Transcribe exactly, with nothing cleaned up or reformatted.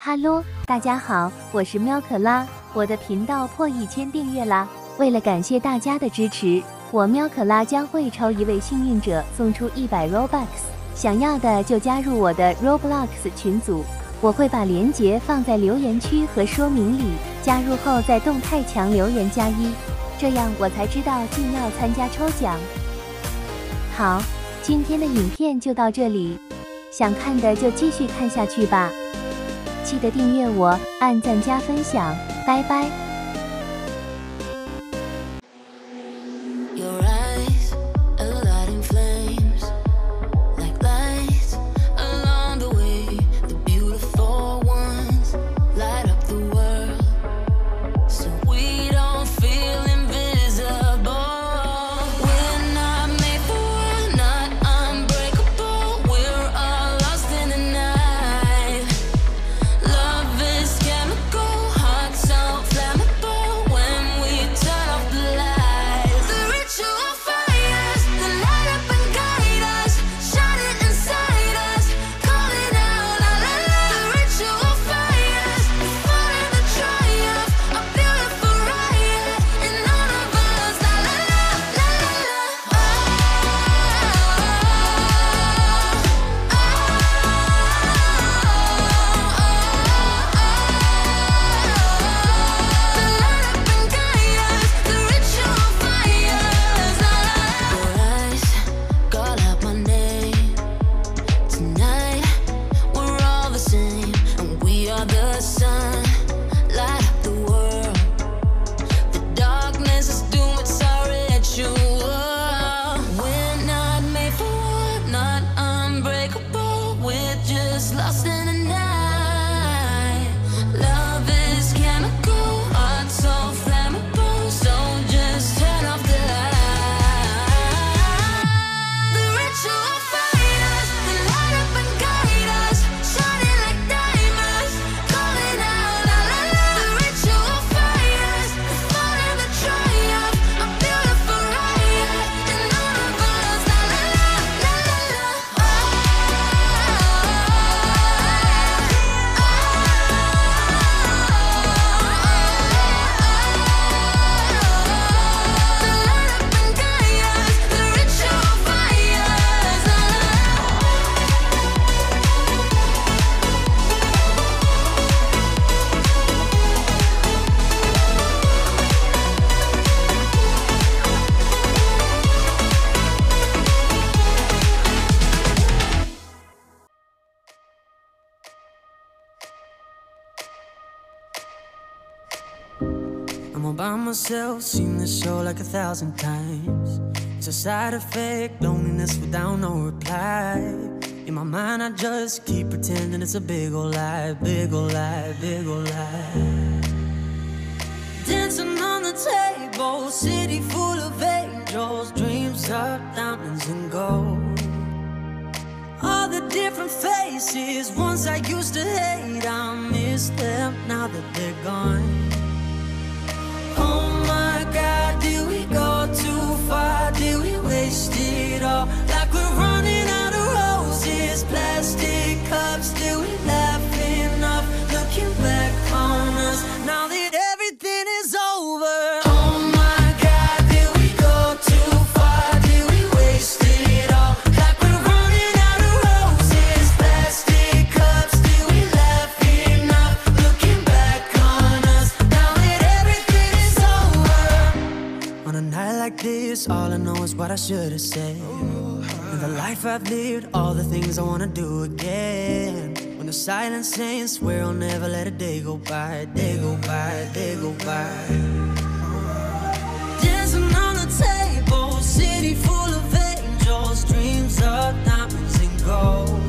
哈喽，大家好，我是喵可拉，我的频道破一千订阅啦！为了感谢大家的支持，我喵可拉将会抽一位幸运者送出一百 Robux， 想要的就加入我的 Roblox 群组，我会把链接放在留言区和说明里，加入后在动态墙留言加一，这样我才知道进要参加抽奖。好，今天的影片就到这里，想看的就继续看下去吧。记得订阅我，按赞加分享，拜拜。 I'm all by myself, seen this show like a thousand times. It's a side effect, loneliness without no reply. In my mind I just keep pretending it's a big ol' lie, big ol' lie, big ol' lie. Dancing on the table, city full of angels, dreams of diamonds and gold. All the different faces, ones I used to hate, I miss them now that they're gone. Oh my God, did we go too far? Did we waste it all? Like we're running out of roses, plastic cups. Did we laugh enough? Looking back on us, now that everything is over. Oh my God, did we go too far? Did we waste it all? Like we're running out of roses, plastic cups. Did we laugh enough? Looking back on us, now that everything is over. On a night like this, all I know is what I should have said. And the life I've lived, all the things I wanna do again. When the silence saying, swear I'll never let a day go by, day go by, day go by. Dancing on the table, city full of angels, dreams of diamonds and gold.